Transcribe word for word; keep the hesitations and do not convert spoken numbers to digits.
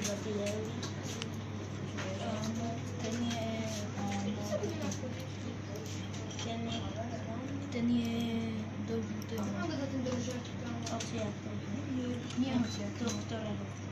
Batyleli. Ten je... Ten je... Ten je... Do... Mogę za ten do rzeczka. Osiatek. Nie osiatek. To którego?